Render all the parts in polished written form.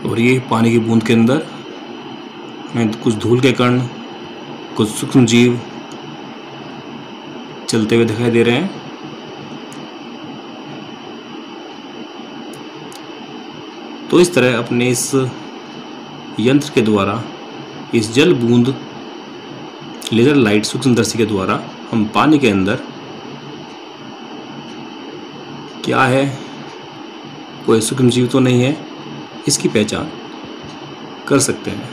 और ये पानी की बूंद के अंदर हमें कुछ धूल के कण, कुछ सूक्ष्म जीव चलते हुए दिखाई दे रहे हैं। तो इस तरह अपने इस यंत्र के द्वारा, इस जल बूंद लेजर लाइट सूक्ष्मदर्शी के द्वारा हम पानी के अंदर क्या है, कोई सूक्ष्म जीव तो नहीं है, इसकी पहचान कर सकते हैं।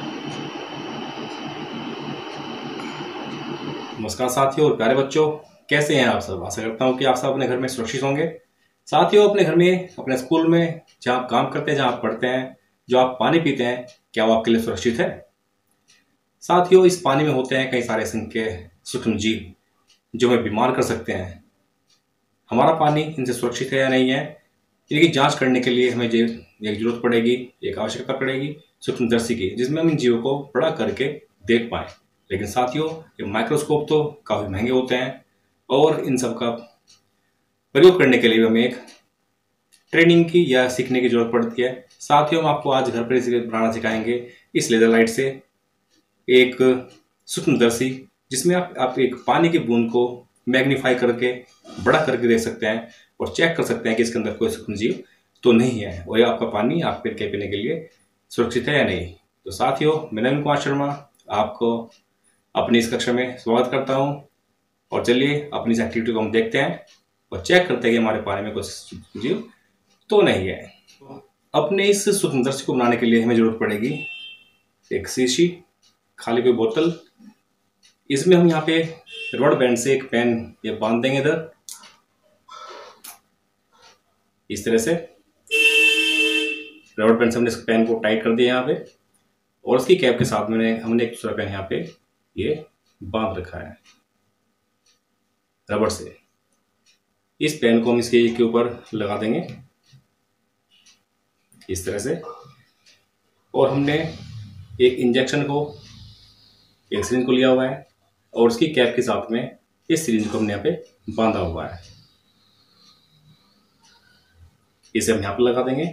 नमस्कार साथियों और प्यारे बच्चों, कैसे हैं आप सब। आशा करता हूं कि आप सब अपने घर में सुरक्षित होंगे। साथियों, अपने घर में, अपने स्कूल में, जहां आप काम करते हैं, जहां आप पढ़ते हैं, जो आप पानी पीते हैं, क्या वो आपके लिए सुरक्षित है। साथियों, इस पानी में होते हैं कई सारे संख्या सूक्ष्म जीव जो हमें बीमार कर सकते हैं। हमारा पानी इनसे सुरक्षित है या नहीं है, इनकी जांच करने के लिए हमें एक जरूरत पड़ेगी, एक आवश्यकता पड़ेगी सूक्ष्मदर्शी की, जिसमें हम इन जीवों को बड़ा करके देख पाएं। लेकिन साथियों, ये माइक्रोस्कोप तो काफ़ी महंगे होते हैं और इन सब का प्रयोग करने के लिए हमें एक ट्रेनिंग की या सीखने की जरूरत पड़ती है। साथियों, हम आपको आज घर पर इसे बनाना सिखाएंगे इस लेजर लाइट से एक सूक्ष्मदर्शी, जिसमें आप एक पानी की बूंद को मैग्नीफाई करके बड़ा करके देख सकते हैं और चेक कर सकते हैं कि इसके अंदर कोई सूक्ष्म जीव तो नहीं है और आपका पानी आप पीने के लिए सुरक्षित है या नहीं। तो साथियों, मैं नवीन कुमार शर्मा आपको अपनी इस कक्षा में स्वागत करता हूं और चलिए अपनी इस एक्टिविटी को हम देखते हैं और चेक करते हैं कि हमारे पानी में कोई सूक्ष्म जीव तो नहीं है। अपने इस सूक्ष्मदर्शी को बनाने के लिए हमें जरूरत पड़ेगी एक शीशी, खाली कोई बोतल। इसमें हम यहाँ पे रबड़ बैंड से एक पेन ये बांध देंगे इधर इस तरह से। रबड़ बैंड से हमने इस पेन को टाइट कर दिया यहाँ पे और उसकी कैप के साथ में हमने एक दूसरा पेन यहाँ पे ये बांध रखा है रबड़ से। इस पेन को हम इसके के ऊपर लगा देंगे इस तरह से और हमने एक इंजेक्शन को, एक सिरिंज को लिया हुआ है और उसकी कैप के साथ में इस सिरिंज को हमने यहाँ पे बांधा हुआ है। इसे हम यहाँ पे लगा देंगे।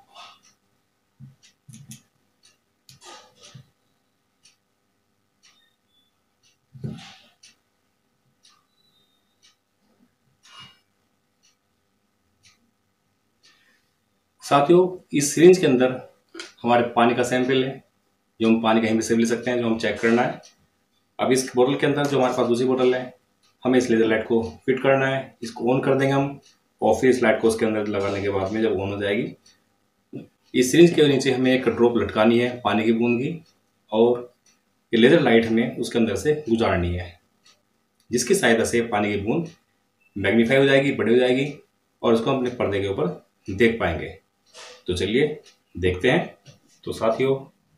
साथियों, इस सिरिंज के अंदर हमारे पानी का सैंपल है जो हम पानी कहीं भी से ले सकते हैं, जो हम चेक करना है। अब इस बोतल के अंदर जो हमारे पास दूसरी बोतल है, हमें इस लेजर लाइट को फिट करना है। इसको ऑन कर देंगे हम और फिर इस लाइट को उसके अंदर लगाने के बाद में जब ऑन हो जाएगी, इस सिरिंज के नीचे हमें एक ड्रॉप लटकानी है पानी की बूंद की और ये लेजर लाइट हमें उसके अंदर से गुजारनी है, जिसकी सहायता से पानी की बूंद मैग्नीफाई हो जाएगी, बड़ी हो जाएगी और उसको हम अपने पर्दे के ऊपर देख पाएंगे। तो चलिए देखते हैं। तो साथियों,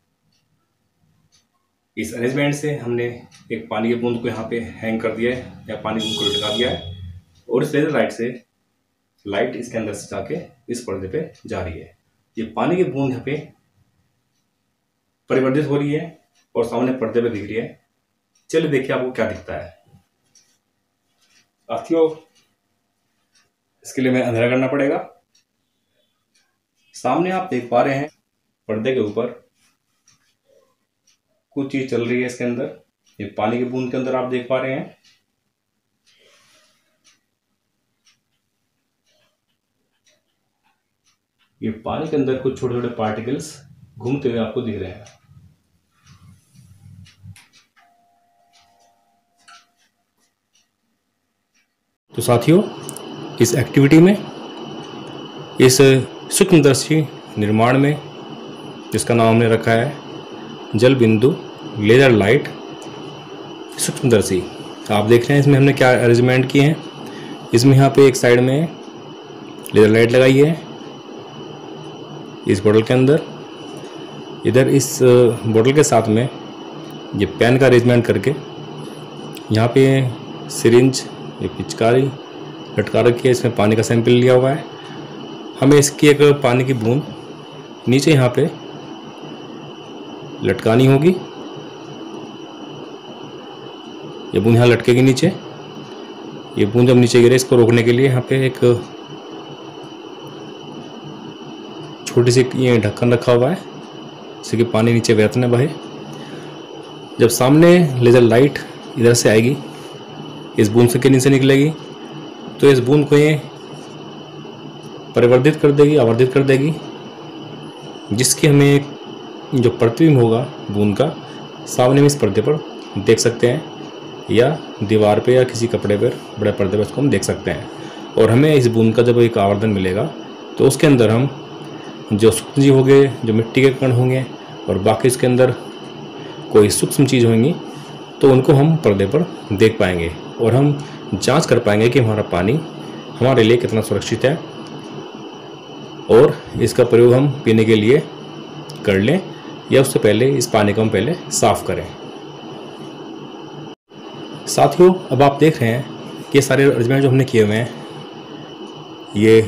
इस अरेंजमेंट से हमने एक पानी की बूंद को यहाँ पे हैंग कर दिया है या पानी की बूंद को लटका दिया है और इस लेजर लाइट से लाइट इसके अंदर से जाके इस पर्दे पे जा रही है। ये पानी की बूंद यहाँ पे परिवर्तित हो रही है और सामने पर्दे पे दिख रही है। चलिए देखिए आपको क्या दिखता है। साथियों, इसके लिए हमें अंधेरा करना पड़ेगा। सामने आप देख पा रहे हैं पर्दे के ऊपर कुछ चीज चल रही है इसके अंदर। ये पानी की बूंद के अंदर आप देख पा रहे हैं ये पानी के अंदर कुछ छोटे छोटे पार्टिकल्स घूमते हुए आपको दिख रहे हैं। तो साथियों, इस एक्टिविटी में, इस सूक्ष्मदर्शी निर्माण में, जिसका नाम हमने रखा है जल बिंदु लेजर लाइट सूक्ष्मदर्शी, आप देख रहे हैं इसमें हमने क्या अरेंजमेंट किए हैं। इसमें यहाँ पे एक साइड में लेजर लाइट लगाई है इस बोतल के अंदर। इधर इस बोतल के साथ में ये पेन का अरेंजमेंट करके यहाँ पे सिरिंज, ये पिचकारी लटका रखी है। इसमें पानी का सैंपल लिया हुआ है। हमें इसकी एक पानी की बूंद नीचे यहाँ पे लटकानी होगी। ये बूंद यहाँ लटकेगी नीचे। ये बूंद जब नीचे गिरे, इसको रोकने के लिए यहाँ पे एक छोटी सी ये ढक्कन रखा हुआ है जिससे कि पानी नीचे बहत न बहे। जब सामने लेज़र लाइट इधर से आएगी, इस बूंद के नीचे निकलेगी, तो इस बूंद को ये परिवर्तित कर देगी, आवर्धित कर देगी, जिसकी हमें जो प्रतिबिंब होगा बूंद का सामने में इस पर्दे पर देख सकते हैं, या दीवार पे या किसी कपड़े पर बड़े पर्दे पर उसको हम देख सकते हैं। और हमें इस बूंद का जब एक आवर्धन मिलेगा तो उसके अंदर हम जो सूक्ष्मजीव होंगे, जो मिट्टी के कण होंगे और बाकी इसके अंदर कोई सूक्ष्म चीज़ होंगी, तो उनको हम पर्दे पर देख पाएंगे और हम जांच कर पाएंगे कि हमारा पानी हमारे लिए कितना सुरक्षित है और इसका प्रयोग हम पीने के लिए कर लें या उससे पहले इस पानी को हम पहले साफ़ करें। साथियों, अब आप देख रहे हैं कि ये सारे अरेंजमेंट जो हमने किए हुए हैं, ये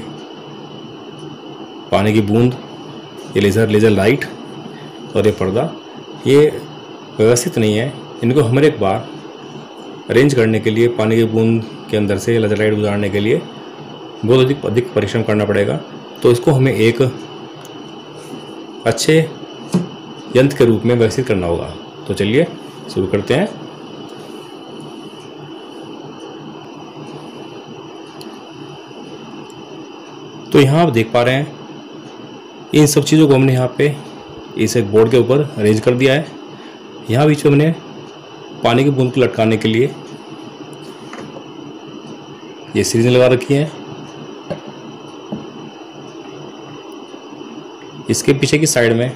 पानी की बूंद, ये लेज़र लाइट और ये पर्दा, ये व्यवस्थित नहीं है। इनको हर एक बार अरेंज करने के लिए, पानी की बूंद के अंदर से लेज़र लाइट गुजारने के लिए बहुत अधिक परिश्रम करना पड़ेगा। तो इसको हमें एक अच्छे यंत्र के रूप में व्यवस्थित करना होगा। तो चलिए शुरू करते हैं। तो यहाँ आप देख पा रहे हैं इन सब चीज़ों को हमने यहाँ पे इस एक बोर्ड के ऊपर अरेंज कर दिया है। यहाँ बीच में हमने पानी की बूंद को लटकाने के लिए ये सीरीज लगा रखी है। इसके पीछे की साइड में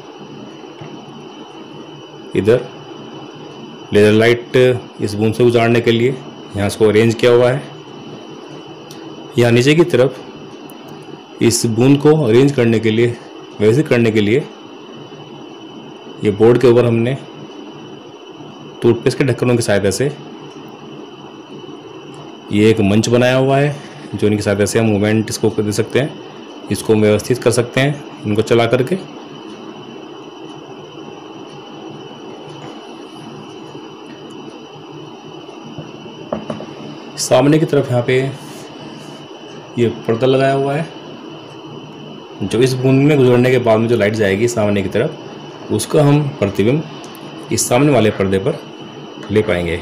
इधर लेज़र लाइट इस बूंद से गुजारने के लिए यहाँ इसको अरेंज किया हुआ है। यहाँ नीचे की तरफ इस बूंद को अरेंज करने के लिए, व्यवस्थित करने के लिए ये बोर्ड के ऊपर हमने टूथपेस्ट के ढक्कनों की सहायता से ये एक मंच बनाया हुआ है, जो इनकी सहायता से हम मूवमेंट इसको दे सकते हैं, इसको व्यवस्थित कर सकते हैं इनको चला करके। सामने की तरफ यहाँ पे ये पर्दा लगाया हुआ है, जो इस बूंद में गुजरने के बाद में जो लाइट जाएगी सामने की तरफ, उसका हम प्रतिबिंब इस सामने वाले पर्दे पर ले पाएंगे।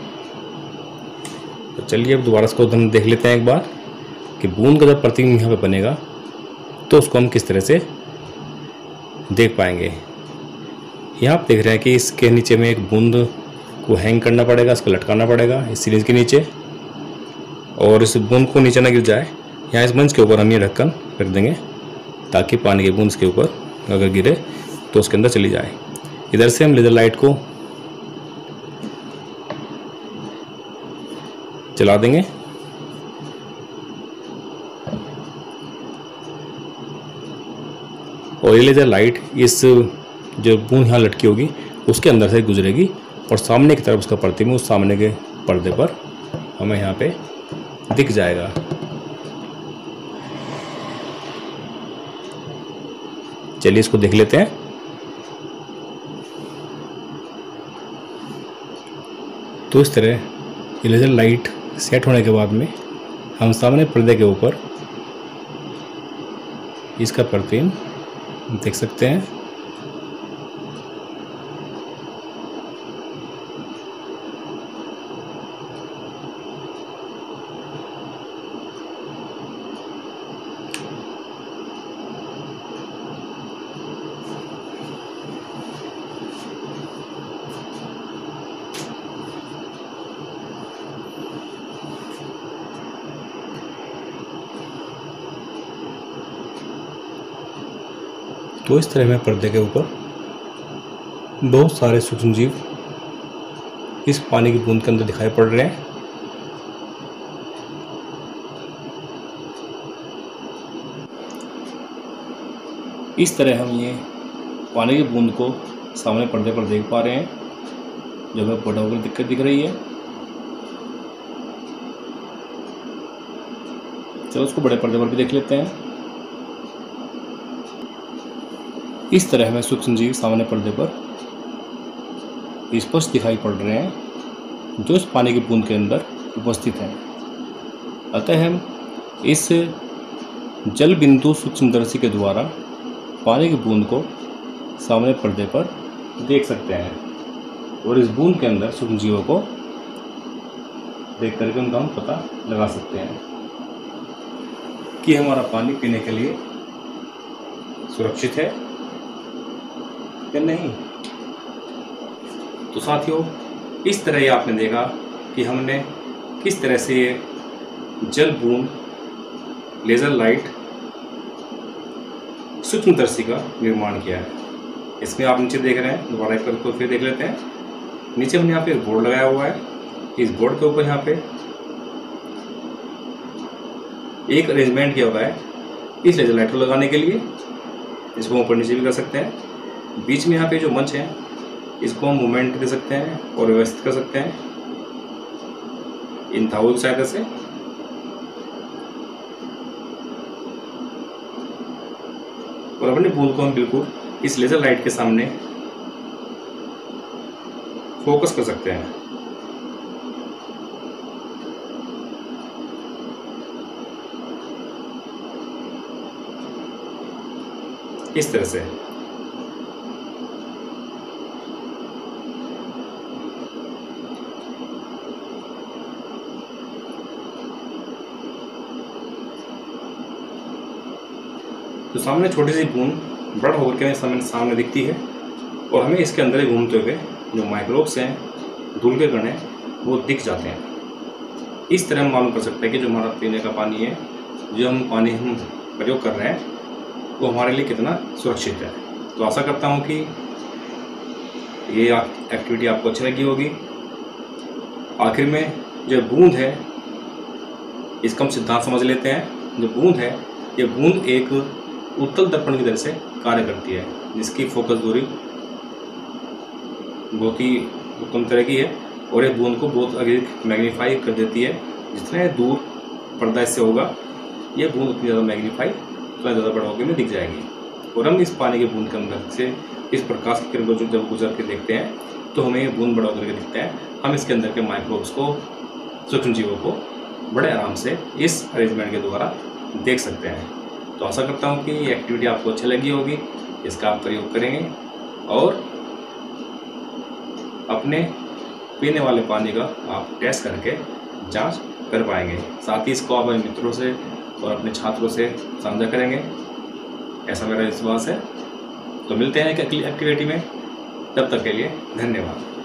तो चलिए अब दोबारा इसको हम देख लेते हैं एक बार कि बूंद का जब प्रतिबिंब यहाँ पे बनेगा तो उसको हम किस तरह से देख पाएंगे। यहाँ आप देख रहे हैं कि इसके नीचे में एक बूंद को हैंग करना पड़ेगा, इसको लटकाना पड़ेगा इस सीरीज के नीचे, और इस बूंद को नीचे ना गिर जाए। यहाँ इस मंच के ऊपर हम ये ढक्कन रख देंगे ताकि पानी की बूंद के ऊपर अगर गिरे तो उसके अंदर चली जाए। इधर से हम लेज़र लाइट को चला देंगे और ये लेज़र लाइट इस जो बूंद यहाँ लटकी होगी उसके अंदर से गुजरेगी और सामने की तरफ उसका प्रतिबिंब उस सामने के पर्दे पर हमें यहाँ पे दिख जाएगा। चलिए इसको देख लेते हैं। तो इस तरह ये लेज़र लाइट सेट होने के बाद में हम सामने पर्दे के ऊपर इसका प्रतिबिंब देख सकते हैं। तो इस तरह में पर्दे के ऊपर बहुत सारे सूक्ष्मजीव इस पानी की बूंद के अंदर दिखाई पड़ रहे हैं। इस तरह हम ये पानी की बूंद को सामने पर्दे पर देख पा रहे हैं, जो हमें फोटो पर दिक्कत दिख रही है। चलो उसको बड़े पर्दे पर भी देख लेते हैं। इस तरह हमें सूक्ष्मजीव सामने पर्दे पर स्पष्ट दिखाई पड़ रहे हैं, जो इस पानी की बूंद के अंदर उपस्थित हैं। अतः हम इस जल बिंदु सूक्ष्मदर्शी के द्वारा पानी की बूंद को सामने पर्दे पर देख सकते हैं और इस बूंद के अंदर सूक्ष्म जीवों को देख करके उनका हम पता लगा सकते हैं कि हमारा पानी पीने के लिए सुरक्षित है या नहीं। तो साथियों, इस तरह ही आपने देखा कि हमने किस तरह से ये जल बूंद लेज़र लाइट सूक्ष्मदर्शी का निर्माण किया है। इसमें आप नीचे देख रहे हैं, दोबारा एक बार को फिर देख लेते हैं। नीचे हमने यहाँ पे एक बोर्ड लगाया हुआ है। इस बोर्ड के ऊपर यहाँ पे एक अरेंजमेंट किया हुआ है इस लेज़र लाइट को लगाने के लिए। इसको हम ऊपर नीचे भी कर सकते हैं। बीच में यहाँ पे जो मंच है इसको हम मूवमेंट दे सकते हैं और व्यवस्थित कर सकते हैं इन धावों की सहायता से। और अपनी बूंद को हम बिल्कुल इस लेज़र लाइट के सामने फोकस कर सकते हैं। इस तरह से तो सामने छोटी सी बूंद बड़ा होकर के सामने दिखती है और हमें इसके अंदर ही घूमते हुए जो माइक्रोब्स हैं, धूल के कण हैं, वो दिख जाते हैं। इस तरह हम मालूम कर सकते हैं कि जो हमारा पीने का पानी है, जो पानी हम प्रयोग कर रहे हैं, वो हमारे लिए कितना सुरक्षित है। तो आशा करता हूँ कि ये एक्टिविटी आपको अच्छी लगी होगी। आखिर में जो बूंद है इसका हम सिद्धांत समझ लेते हैं। जो बूंद है, ये बूंद एक उत्तल दर्पण की तरह से कार्य करती है, जिसकी फोकस दूरी बहुत ही उत्तम तरह की है और ये बूंद को बहुत अधिक मैग्नीफाई कर देती है। जितने दूर पर्दा इससे होगा, ये बूंद उतनी ज़्यादा मैग्नीफाई, उतना ज़्यादा बड़ा होकर में दिख जाएगी। और हम इस पानी के बूंद के अंदर से इस प्रकाश की किरण को जब गुजर के देखते हैं तो हमें ये बूंद बड़ा होकर के दिखता है। हम इसके अंदर के माइक्रोब्स को, सूक्ष्म जीवों को बड़े आराम से इस अरेंजमेंट के द्वारा देख सकते हैं। तो आशा करता हूँ कि ये एक्टिविटी आपको अच्छी लगी होगी, इसका आप प्रयोग करेंगे और अपने पीने वाले पानी का आप टेस्ट करके जांच कर पाएंगे। साथ ही इसको अपने मित्रों से और अपने छात्रों से साझा करेंगे, ऐसा मेरा विश्वास है। तो मिलते हैं एक अगली एक्टिविटी में, तब तक के लिए धन्यवाद।